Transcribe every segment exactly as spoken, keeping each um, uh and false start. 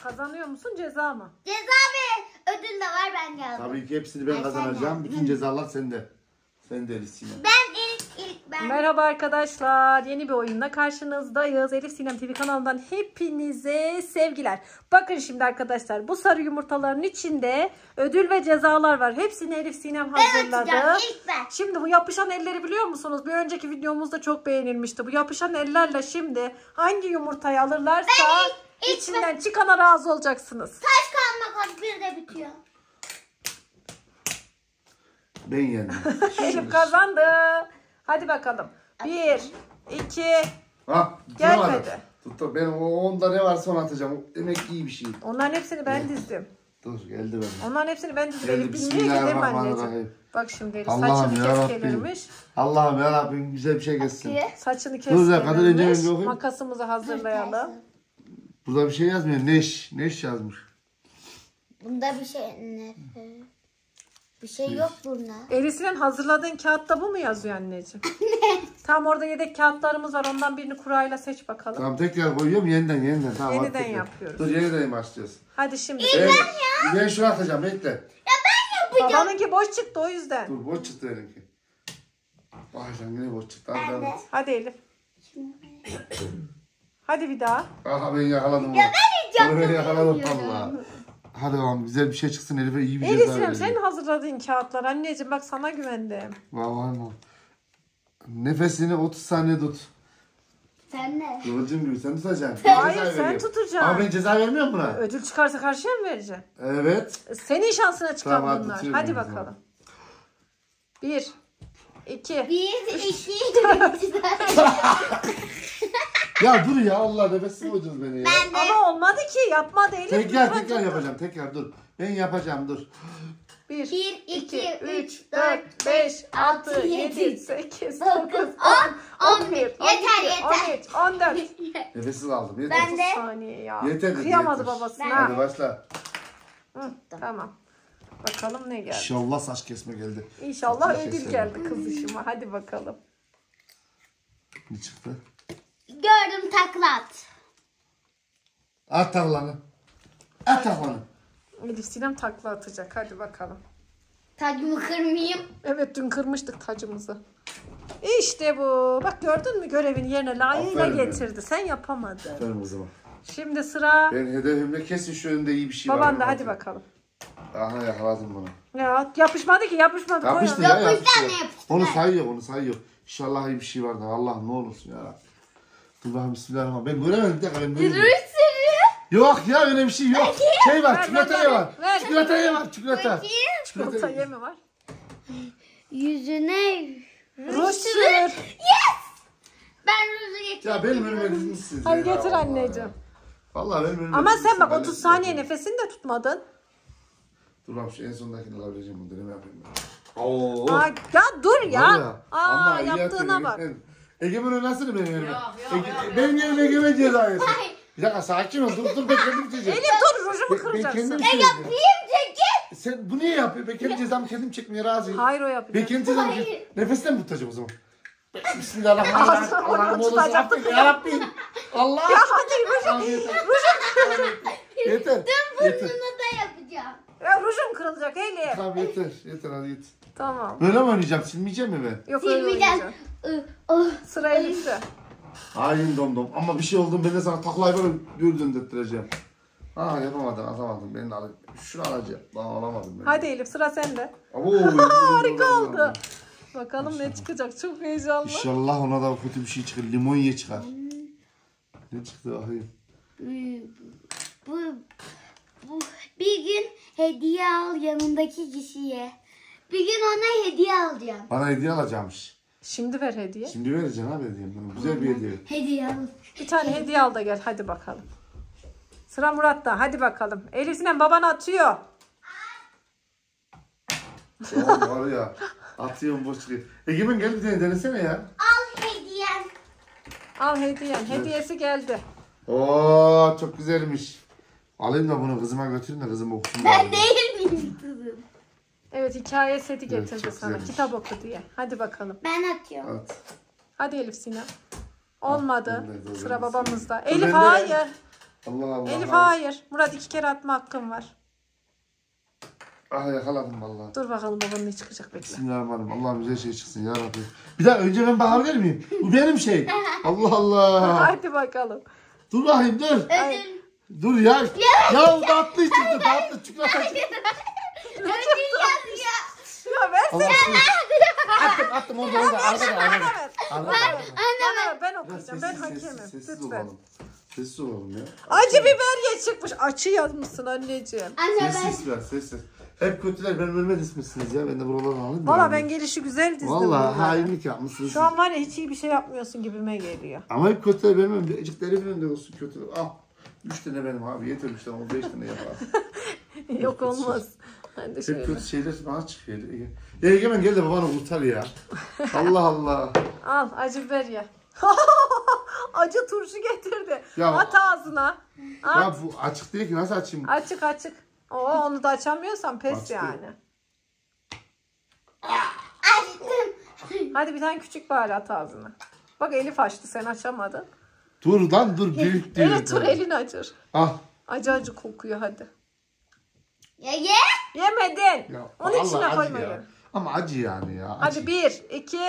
Kazanıyor musun, ceza mı? Ceza ve ödül de var, ben geldim. Tabii ki hepsini ben kazanacağım. Bütün cezalar sende. Sen de Elif Sinem. Ben ilk ilk ben. Merhaba arkadaşlar. Yeni bir oyunla karşınızdayız. Elif Sinem T V kanalından hepinize sevgiler. Bakın şimdi arkadaşlar, bu sarı yumurtaların içinde ödül ve cezalar var. Hepsini Elif Sinem hazırladı. Ben ilk ben. Şimdi bu yapışan elleri biliyor musunuz? Bir önceki videomuzda çok beğenilmişti. Bu yapışan ellerle şimdi hangi yumurtayı alırlarsa Ben ilk, ilk içinden ben. çıkana razı olacaksınız. Taş kalmak az bir de bitiyor. Ben yendim. Elif kazandı. Hadi bakalım. Bir, iki, Ha, gelmedi. Tuttu. Ben o onda ne varsa onu atacağım. Demek ki iyi bir şey. Onların hepsini ben dizdim. Dur geldi benim. Onların hepsini ben dizdim. Geldi, Elif bilmiyor ki değil mi anneciğim? bismillahirrahmanirrahim. Bak şimdi Elif Allah'ım saçını yarabbim. keskelermiş. Allah'ım yarabbim güzel bir şey geçsin. Saçını Dur ya, kadın önce keskelermiş. önce okuyayım. Makasımızı hazırlayalım. Burada bir şey yazmıyor. Neş. Neş yazmış. Bunda bir şey ne? Bir şey yok bunda. Elif'in hazırladığın kağıtta bu mu yazıyor anneciğim? Tam orada yedek kağıtlarımız var. Ondan birini kurayla seç bakalım. Tamam tekrar koyuyorum yeniden yeniden. Tamam, Yeniden tekrar. yapıyoruz. Dur yeniden başlıyoruz. Hadi şimdi. Ben, ben şunu atacağım bekle. Ya ben yapacağım. Babanınki boş çıktı o yüzden. Dur boş çıktı benimki. Vay sen yine boş çıktı. Hadi Ben de. hadi. Hadi Elif. Hadi bir daha. Aha ben yakaladım. Ya ben hiç Onu ben yakaladım yapamıyorum. valla. Hadi bakalım güzel bir şey çıksın Elif'e iyi bir Elif ceza Sinem verelim. senin hazırladığın kağıtlar anneciğim, bak sana güvendim. Vay vay vay. Nefesini otuz saniye tut. Sen ne? Kıvılcım gibi sen tutacaksın. Ben Hayır, ceza sen veriyorum. tutacaksın. Ama ben ceza vermiyorum buna. Ödül çıkarsa karşıya mı vereceksin? Evet. Senin şansına çıkan Tamam, hadi bunlar. tutuyorum Hadi o zaman. bakalım. Bir, iki, Bir, iki, üç, dört. Ya dur ya Allah nefesini koydunuz beni ya. Ben de. ama olmadı ki, yapmadı Elif. Tekrar lütfen tekrar tut. yapacağım tekrar dur. Ben yapacağım dur. Bir, Bir, iki, iki, üç, üç, dört, dört, beş, altı, altı, yedi, yedi, sekiz, dokuz, dokuz, on, on, on on bir. bir, on Yeter, iki, yeter. on üç, on dört. Nefessiz aldım yeter. Ben de. otuz saniye ya. Yeter dedi, Kıyamadı yeter. babasına. Hadi başla. Hı, tamam. Bakalım ne geldi. İnşallah saç kesme geldi. İnşallah Saç ödül keselim. geldi kızışıma. Hadi bakalım. Ne çıktı? Gördüm, taklat. At taklanı. At taklanı. Elif Sinem takla atacak. Hadi bakalım. Tacımı kırmayayım. Evet, dün kırmıştık tacımızı. İşte bu. Bak gördün mü, görevini yerine layığıyla Aferin getirdi. Sen yapamadın. Aferin kızıma. Şimdi sıra Ben hedefimde kesin şu önünde iyi bir şey var. babanda. Hadi bakalım. Aha yakaladım bunu. Ya yapışmadı ki, yapışmadı. Koy Yapıştı onu. ya Yapıştı, yapıştı. anne, yapıştı. Onu sayıyor onu sayıyor. İnşallah iyi bir şey vardır. Allah ne olursun ya. Dur bakayım bismillahirrahmanirrahim. Ben göremedim de ben göremedim. Yok ya öyle bir şey yok. Şey var Ver, çikolata ver, ye ver, var. ver. Çikolata ye var çikolata. Bakayım. Çikolata yemi var. Yüzüne Ruj sür. ben ruju getirdim. Ya benim önüme dizmişsiniz Hadi ya. getir Allah. anneciğim. Vallahi benim önüme Ama sen dizmişsiniz. bak Ben otuz de- saniye nefesini de tutmadın. Dur bak şu en sondakini alabileceğim bunu deneme yapayım ben. Oo. Aa, ya dur ya. Var ya, Aa, ama iyi yaptığına yaptın, bak. Egemen. Egemen oynasın benim yerime. Yok, yok, Ege- yok, benim yerime Egemen ceza yesin. Bir dakika sakin ol. Dur dur ben kendim çekeceğim. Elif dur, rujumu Ben, ben kıracaksın. kendim Ne çekeceğim. yapayım çekil. Sen bu niye yapıyorsun? Ben kendi cezamı kendim çekmeye razıyım. Hayır, o Ben yapacak. kendi cezamı Hayır. kendim... Nefesten mi tutacağım o zaman? Bismillahirrahmanirrahim. Ağzını Allah'ım ne olursun tutacaktın. affet ya Rabbim. Allah. Ya hadi Al, rujum. yeter. Yeter. Yeter. Bunu da yapacağım. Ya rujum kırılacak Elif. Tamam yeter. Yeter hadi git. Tamam. Böyle mi oynayacağım? Silmeyeceğim mi ben? Yok, öyle Silmeyeceğim. oynayacağım. Oh. Sıra Elif'te. Hain domdom. Ama bir şey oldu ben de sana taklayı böyle bir döndürttireceğim. Ha yapamadın atamadım. Ben de alayım. Şunu alacağım. Daha alamadım ben. Hadi Elif, sıra sende. Abo, Harika oldu. Bakalım ne çıkacak. Çok heyecanlı. İnşallah ona da kötü bir şey çıkar. Limon ye çıkar. Ne çıktı bakayım. Bu, bu bir gün hediye al yanındaki kişiye. Bir gün ona hediye alacağım. Bana hediye alacakmış. Şimdi ver hediye. Şimdi vereceğim abi hediyem. Bana güzel bir hediye. Hediye al. Bir tane hediye al da gel. Hadi bakalım. Sıra Murat'ta. Hadi bakalım. Elif Sinem baban atıyor. Oğlum var ya. Atıyorum boş çıkıyor. Egemen gel bir tane denesene ya. Al hediyem. Al hediyen. Hediyesi geldi. Oo çok güzelmiş. Alayım da bunu kızıma götürün de kızım okusun. Ben bari. değil miyim kızım? Evet, hikaye seti Evet, getirdi çok sana. güzelmiş. Kitap oku diye. Hadi bakalım. Ben atıyorum. At. Hadi Elif Sinem. Olmadı. ben de- Sıra babamızda. Dur, Elif ben de- hayır. Allah Allah. Elif hayır. Murat iki kere atma hakkın var. Ah yakaladım vallahi. Dur bakalım babanın ne çıkacak bekle. Bismillahirrahmanirrahim. Allah'ım güzel şey çıksın ya Rabbi. Bir daha önce ben bakabilir miyim? Bu benim şey. Allah Allah. Hadi bakalım. Dur bakayım dur. Ödül. Dur ya. Ya tatlı çıktı tatlı çikolata çıktı. Ödül yazıyor. Ya versene. Allah attım attım orada orada arkada arkada. Arkada arkada. Bana ver, ben Biraz okuyacağım. Ben sessiz, hakemim. sessiz, sessiz Lütfen. olalım. Sessiz olalım ya. Acı biber ye çıkmış. Açı yazmışsın anneciğim. Anne ben. Sessiz biraz sessiz. Hep kötüler benim önüme dizmişsiniz ya. Ben de buralardan alayım. Valla yani. ben gelişi güzel dizdim. Vallahi bunları. hainlik yapmışsınız. Şu an var ya hiç iyi bir şey yapmıyorsun gibime geliyor. Ama hep kötüler benim önümde. Ecikleri önünde olsun kötüler. Al. Üç tane benim abi yetermiş tamam. Beş tane yapar. Yok olmaz. Hadi Hep şöyle. kötü şeyler bana çıkıyor. Ya Egemen gel de babanı kurtar ya. Allah Allah. Al acı biber ye. Acı turşu getirdi. Ya- At ağzına. At. Ya bu açık değil ki nasıl açayım? Açık açık. Oo, onu da açamıyorsan pes Açtı. yani. Açtım. Hadi bir tane küçük bari at ağzına. Bak Elif açtı sen açamadın. Dur lan dur büyük değil. Elif dur elini acır. Al. Acı acı kokuyor hadi. Ya ye. Yemedin. Ya, Onun vallahi içine acı koyma. ya. gel. Ama acı yani ya. Acı. Hadi bir, iki.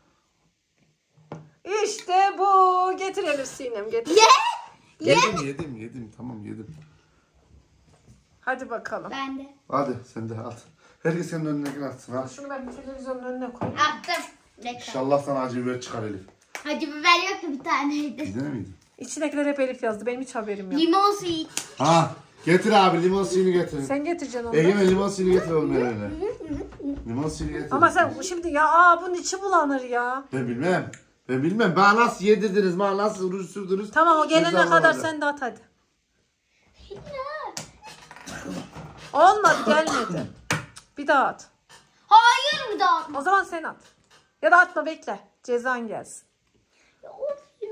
İşte bu. Getir Elif Sinem getir. Ye. Yedim yedim yedim tamam yedim. Hadi bakalım. Ben de. Hadi sen de at. Herkes senin önüne atsın ha. Şunu ben bir televizyonun önüne koyayım. Attım. Bekle. İnşallah sana acı biber çıkar Elif. Acı biber yoktu bir taneydi. Gider miydi? İçindekiler hep Elif yazdı. Benim hiç haberim yok. Limon suyu. Ha getir abi limon suyunu getir. Sen getireceksin onu. Egemen limon suyunu getir oğlum önüne. Limon suyunu getir. Ama sen şimdi ya aa bunun içi bulanır ya. Ben bilmem. Ben bilmem. Bana nasıl yedirdiniz, bana nasıl ruj sürdünüz. Tamam o gelene Güzel kadar oldu. sen de at hadi. Olmadı gelmedi. Bir daha at. Hayır mı da? O zaman sen at. Ya da atma bekle. Cezan gelsin. Of ya.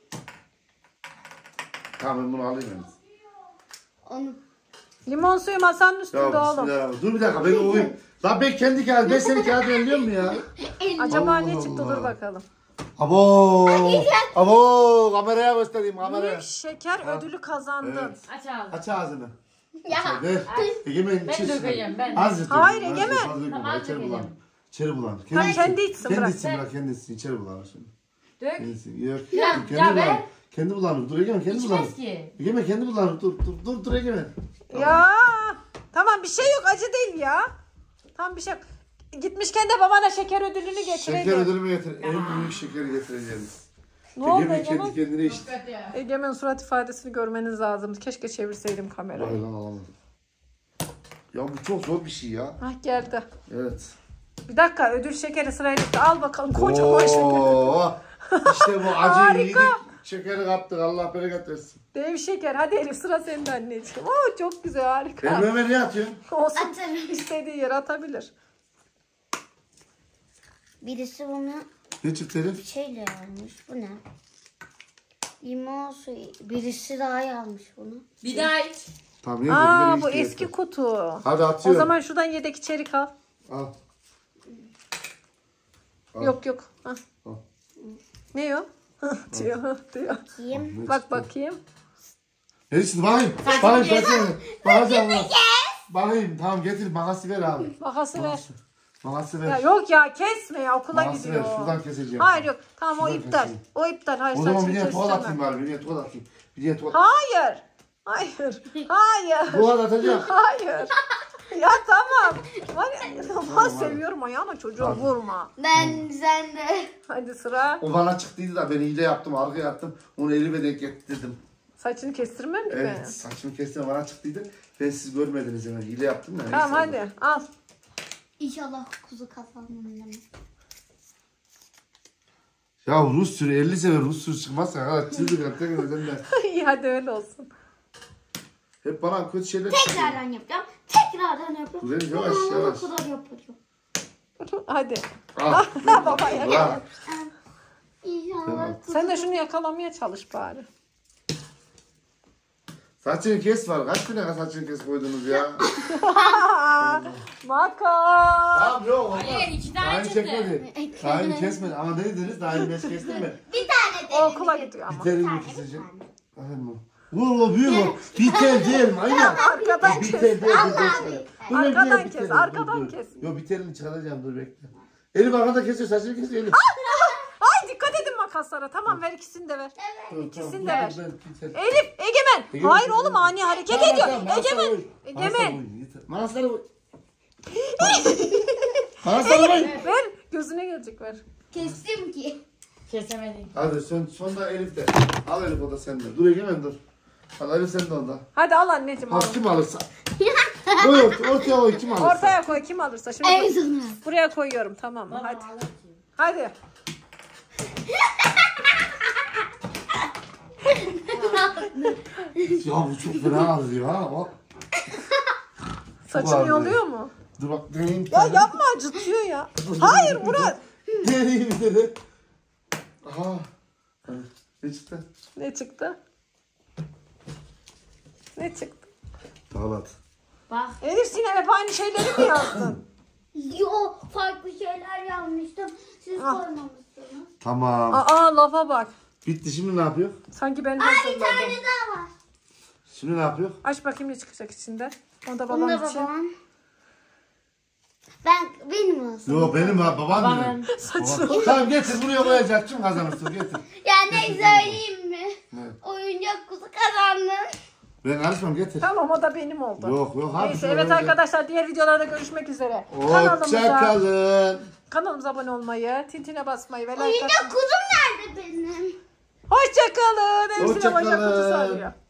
Tamam ben bunu alayım ben. Onu. Limon suyu masanın Ya üstünde oğlum. bismillahirrahmanirrahim. Dur bir dakika ben olayım. Lan ben kendi kağıdı, ben senin kağıdını elliyor mu ya? Acaba Allah ne çıktı Allah. dur bakalım. Abo! Abo! Kameraya göstereyim kameraya. Büyük şeker ödülü kazandın. Evet. Aç ağzını. Aç ağzını. Ya. Ver. Egemen Ben içir. dökeceğim, ben. Az Hayır, dökün, az Egemen. dökün, az dökün, Tamam, İçeri dökeceğim. bulan. İçeri bulan. Tamam, kendi içsin, Kendi bırak. içsin bırak kendi içsin. İçeri bulan şimdi. Dök. Kendi içsin. Yok. Ya, kendi ya bulanır. ver. Kendi bulanır. Dur Egemen kendi bulanır. İçmez ki. Egemen kendi bulanır. Dur dur dur dur Egemen. Ya tamam bir şey yok acı değil ya. Tamam bir şey yok. Gitmişken de babana şeker ödülünü getirelim. Şeker ödülümü getir. En büyük şekeri getireceğiz. Ne oldu Egemen Egemen? kendi kendine içti. Kötü ya. Egemen surat ifadesini görmeniz lazım. Keşke çevirseydim kamerayı. Vay lan alamadım. Ya bu çok zor bir şey ya. Hah geldi. Evet. Bir dakika ödül şekeri sırayla gitti. Al bakalım kocaman şeker. Oo, İşte bu acıyı Harika. yedik. Şekeri kaptık. Allah bereket versin. Dev şeker. Hadi Elif sıra sende anneciğim. Oo çok güzel harika. Ben Ömer ne atıyorsun? Olsun. Atarım. İstediği yere atabilir. Birisi bunu Ne çıktı Elif? şeyle almış. Bu ne? Limon suyu. Birisi daha almış bunu. Bir daha iç. Tamam neyse. Aa bir bu işte eski yeter. kutu. Hadi O atıyorum. zaman şuradan yedek içerik al. Al. Al. Yok yok. Hah. Al. Ne o? diyor diyor. Kim? Ne Bak çıktı? bakayım. Ne çıktı? Bakayım. Saçını Bakayım. kes. Bakayım. Bakacağım lan. Bakayım. Tamam getir. Makası ver abi. Makası ver. Makası. Makası Ya ver. yok ya kesme ya okula Makası gidiyor. ver. Şuradan keseceğim. Hayır yok. Tamam o Şuradan iptal. keseyim. O iptal. Hayır O zaman saçını bir diye tuval atayım kestirme. bari. Bir diye tuval atayım. Bir diye tuval. Hayır. Hayır. Hayır. Tuval atacağım. Hayır. Ya tamam. Var ya, tamam, seviyorum ayağına çocuğa vurma. Ben sen de. Hadi sıra. O bana çıktıydı da ben hile yaptım. Arkaya yaptım. Onu elime denk getirdim. Saçını kestirmem mi? Evet. Saçımı kestim. Bana çıktıydı. Ben siz görmediniz hemen. Hile yaptım da. Tamam neyse. hadi al. İnşallah kuzu kafamın. Ya Rus sürü elli sene Rus sürü çıkmazsa ha çizdik artık neden de. İyi hadi öyle olsun. Hep bana kötü şeyler çıkıyor. Tekrardan yapacağım. Tekrardan yapacağım. Güzel, yavaş, Aa, yavaş. Bu kadar yapacağım. Hadi. Al. Baba ya. Bırak. İnşallah Tamam. kuzu. Sen de şunu yakalamaya çalış bari. Saçını kes var. Kaç tane saçını kes koydunuz ya? Makas. Tamam yok olmaz. Hayır, iki tane Daha yeni çıktı. çekmedi. Daha yeni kesmedi. Ama ne dediniz? Daha yeni beş kestin mi? Bir tane de. O okula gidiyor ama. Biterim mi keseceğim? Aynen mi? Vur o büyük o. Biter değil manyak. Arkadan Biter kes. değil. Dur, dur, dur. Arkadan Dur, kes, biterim, arkadan dur, dur. kes. Yo biterini çıkaracağım dur bekle. Elif arkada kesiyor saçını kesiyor Elif. Ay dikkat edin makaslara. Tamam ver ikisini de ver. Dur, İkisini tamam, de ver. ben- ben- biter. Elif, Egemen. Egemen, Hayır Egemen. oğlum ani hareket Tamam, ediyor. tamam, Manaslara Egemen. vur. Manaslara Egemen. vur, yeter. Manaslara vur. Manaslara vur. Ver. Gözüne gelecek ver. Kestim ki. Kesemedim. Hadi son, son da Elif de. Al Elif o da sende. Dur Egemen dur. Al Elif sen de onda. Hadi al anneciğim al. Bak kim alırsa. Koy ortaya, ortaya koy kim alırsa. Ortaya koy kim alırsa. Şimdi En bu- sona. buraya koyuyorum tamam mı? Hadi. Hadi. Ya bu çok fena ağrıyor ha. Bak. Saçın ağrıyor. yoluyor mu? Dur bak deneyim. bir Ya tane. yapma acıtıyor ya. Hayır Murat. Deneyim bir tane. Aha. Ne çıktı? Ne çıktı? Ne çıktı? Dağlat. Bak. Elif Sinem hep aynı şeyleri mi yazdın? Yo farklı şeyler yazmıştım. Siz Ah. koymamışsınız. Tamam. Aa lafa bak. Bitti şimdi ne yapıyor? Sanki ben Aa bir hazırladım. tane daha var. Şimdi ne yapıyor? Aç bakayım ne çıkacak içinden. O da Bunu babam da için. babam. Ben benim olsun. Yok benim ha babam Babanın. benim. Saçını. Baba. Tamam getir buraya koyacak. Kim kazanırsın getir. Ya ne söyleyeyim mi? Ne? Oyuncak kutu kazandı. Ben karışmam getir. Tamam o da benim oldu. Yok yok abi. Neyse şöyle evet koyacak. arkadaşlar diğer videolarda görüşmek üzere. Kanalımıza, Hoşçakalın. kanalımıza abone olmayı, tintine basmayı ve like Oyuncak atmayı. kutum nerede benim? Hoşçakalın. Elif Sinem oyuncak Hoşçakalın. kutusu arıyor.